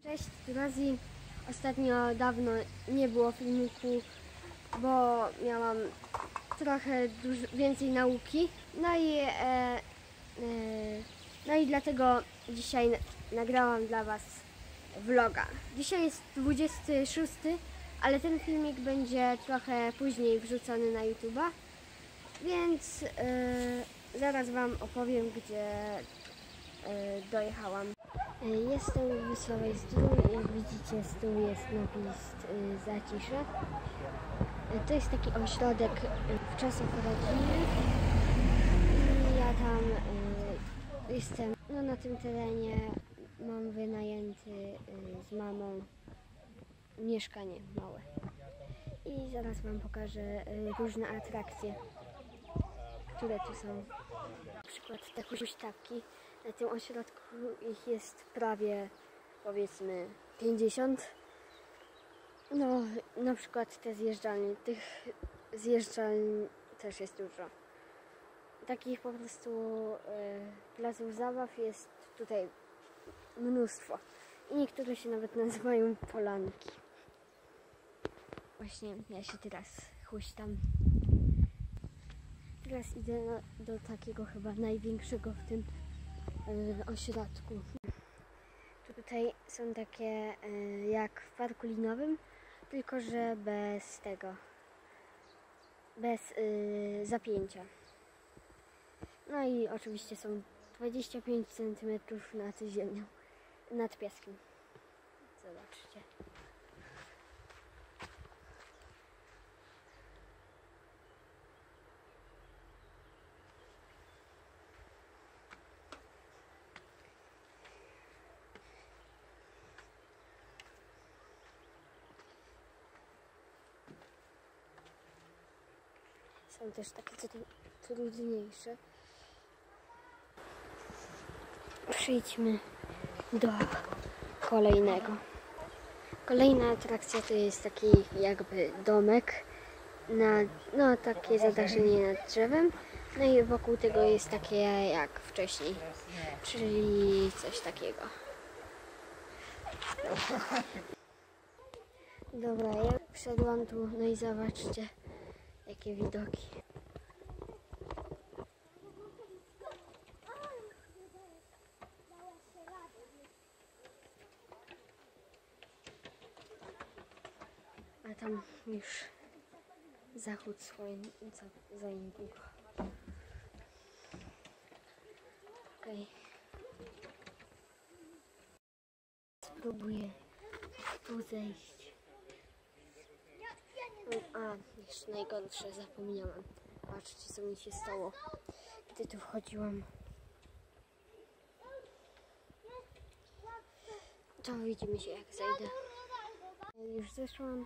Cześć, tu Rozi. Ostatnio dawno nie było filmiku, bo miałam trochę więcej nauki. No i dlatego dzisiaj nagrałam dla Was vloga. Dzisiaj jest 26, ale ten filmik będzie trochę później wrzucony na YouTube'a, więc zaraz Wam opowiem, gdzie dojechałam. Jestem w Wisłowej Zdrój. Jak widzicie, z tyłu jest napis Zacisze. To jest taki ośrodek w czasach rodzinnych. I ja tam jestem, no na tym terenie mam wynajęty z mamą mieszkanie małe. I zaraz Wam pokażę różne atrakcje, które tu są. Na przykład te huśtawki. Na tym ośrodku ich jest prawie, powiedzmy, 50. No, na przykład te zjeżdżalnie, tych zjeżdżalni też jest dużo. Takich po prostu placów zabaw jest tutaj mnóstwo. I niektóre się nawet nazywają polanki. Właśnie ja się teraz huśtam. Teraz idę do takiego chyba największego w tym ośrodku. Tutaj są takie jak w parku linowym, tylko że bez tego, bez zapięcia. No i oczywiście są 25 cm nad ziemią, nad piaskiem. Zobaczcie. Są też takie trudniejsze. Przejdźmy do kolejnego. Kolejna atrakcja to jest taki jakby domek na takie zadaszenie nad drzewem. No i wokół tego jest takie jak wcześniej, czyli coś takiego. Dobra, ja wszedłam tu, no i zobaczcie, jakie widoki. A tam już zachód słońca za niedługo. Okej. Spróbuję tu zejść. A, jeszcze najgorsze, zapomniałam. Patrzcie, co mi się stało, gdy tu wchodziłam. To widzimy się, jak zejdę. Już zeszłam.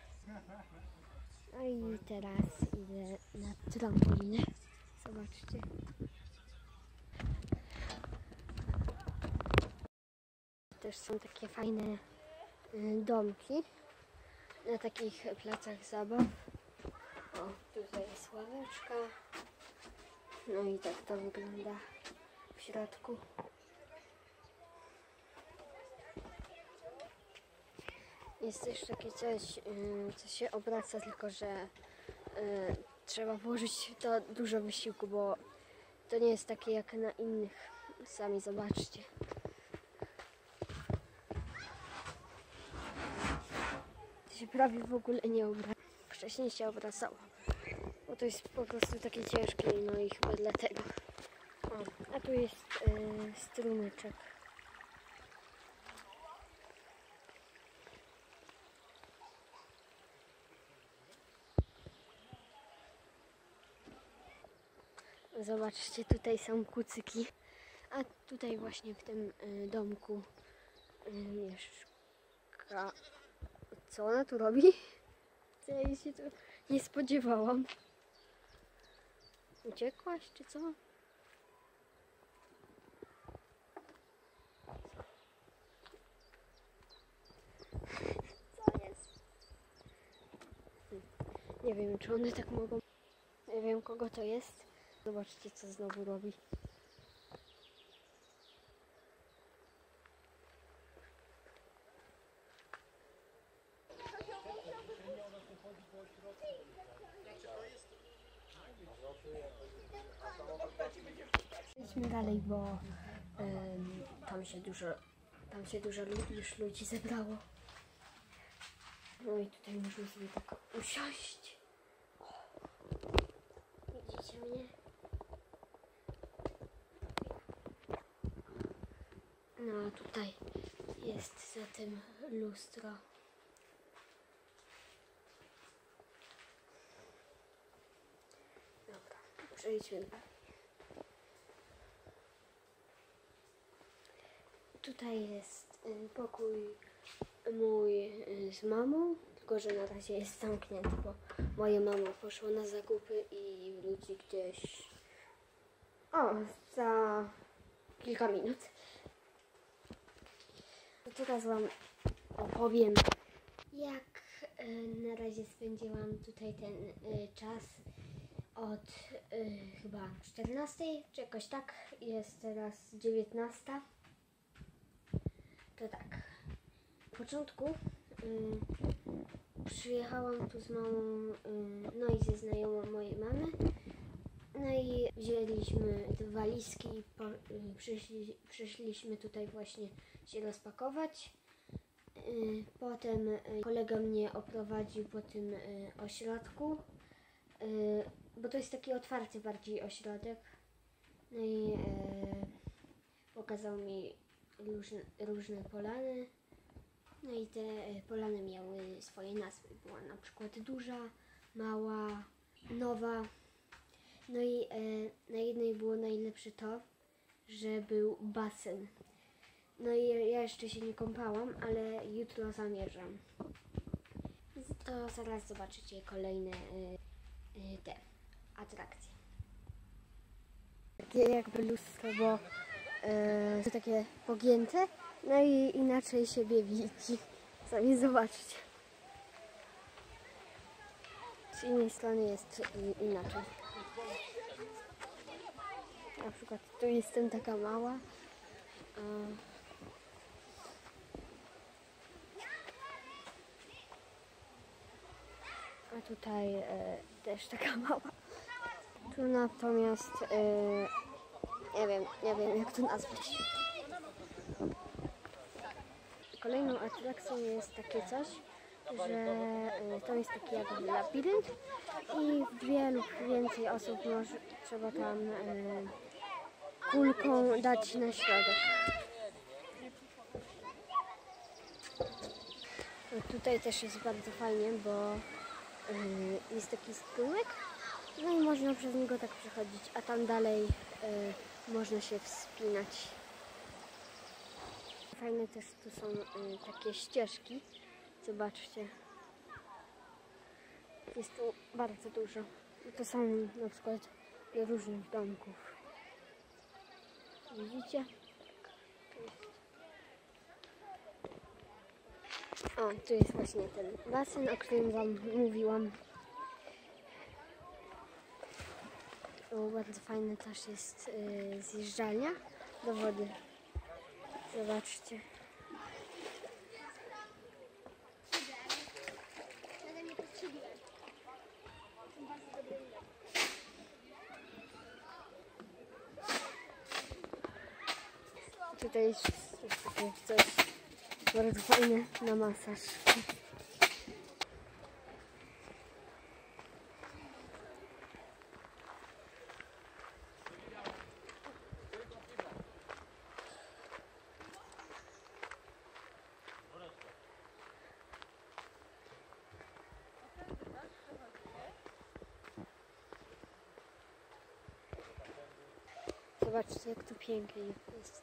No i teraz idę na trampolinę. Zobaczcie. Też są takie fajne domki na takich placach zabaw. O, tutaj jest ławeczka. No i tak to wygląda w środku. Jest też takie coś, co się obraca, tylko że trzeba włożyć w to dużo wysiłku, bo to nie jest takie jak na innych. Sami zobaczcie. To się prawie w ogóle nie obraca. Wcześniej się obracało, bo to jest po prostu takie ciężkie, no i chyba dlatego. O, a tu jest strumyczek. Zobaczcie, tutaj są kucyki, a tutaj właśnie w tym domku mieszka... Co ona tu robi? Ja się tu nie spodziewałam. Uciekłaś, czy co? Co jest? Nie wiem, czy one tak mogą... Nie wiem, kogo to jest. Zobaczcie, co znowu robi. Idźmy dalej, bo tam się dużo już ludzi zebrało. No i tutaj można sobie tak usiąść. Widzicie mnie? No a tutaj jest za tym lustro. Dobra, przejdźmy dalej. Tutaj jest pokój mój z mamą, tylko że na razie jest zamknięty, bo moja mama poszła na zakupy i wróci gdzieś za kilka minut. To teraz wam opowiem, jak na razie spędziłam tutaj ten czas od chyba 14, czy jakoś tak, jest teraz 19. To tak, w początku przyjechałam tu z mamą, no i ze znajomą mojej mamy. No i wzięliśmy te walizki i przyszliśmy tutaj właśnie się rozpakować. Potem kolega mnie oprowadził po tym ośrodku, bo to jest taki otwarty bardziej ośrodek. No i pokazał mi różne polany. No i te polany miały swoje nazwy. Była na przykład duża, mała, nowa. No i na jednej było najlepsze to, że był basen. No i ja jeszcze się nie kąpałam, ale jutro zamierzam. To zaraz zobaczycie kolejne te atrakcje. Takie jakby lustro, bo to takie pogięte, no i inaczej siebie widzi. Sami zobaczcie. Z innej strony jest inaczej. Na przykład tu jestem taka mała. A tutaj też taka mała. Tu natomiast nie wiem jak to nazwać. Kolejną atrakcją jest takie coś, że to jest taki jakby labirynt i w 2 lub więcej osób trzeba tam kulką dać na środek. No tutaj też jest bardzo fajnie, bo jest taki strumek, no i można przez niego tak przechodzić, a tam dalej można się wspinać. Fajne też tu są takie ścieżki, zobaczcie. Jest tu bardzo dużo. To są na przykład do różnych domków. Widzicie? Tu jest właśnie ten basen, o którym wam mówiłam. Bardzo fajne też jest zjeżdżalnia do wody. Zobaczcie. Tutaj jest takie coś bardzo fajne na masaż. Zobaczcie, jak to pięknie jest.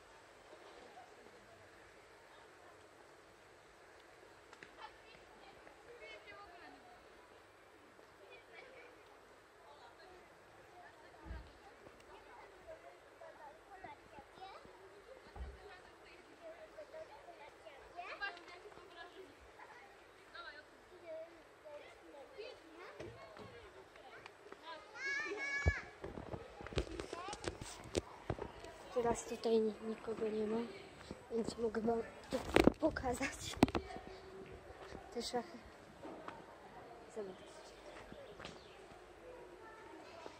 Teraz tutaj nikogo nie ma, więc mogę wam tu pokazać te szachy. Zobaczcie.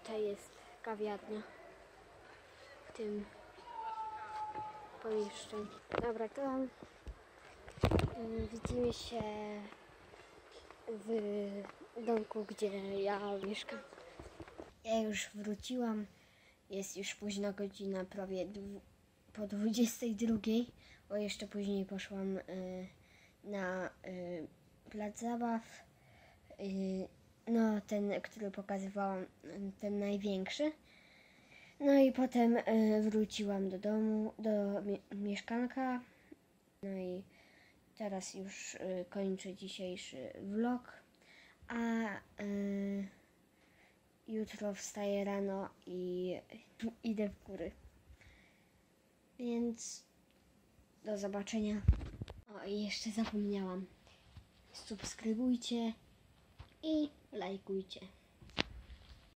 tutaj jest kawiarnia w tym pomieszczeniu. Dobra, to widzimy się w domku, gdzie ja mieszkam. Ja już wróciłam. Jest już późna godzina, prawie po 22, bo jeszcze później poszłam na plac zabaw. No, ten, który pokazywałam, ten największy. No i potem wróciłam do domu, do mieszkanka. No i teraz już kończę dzisiejszy vlog, a jutro wstaję rano i idę w góry. Więc do zobaczenia. O, i jeszcze zapomniałam. Subskrybujcie i lajkujcie.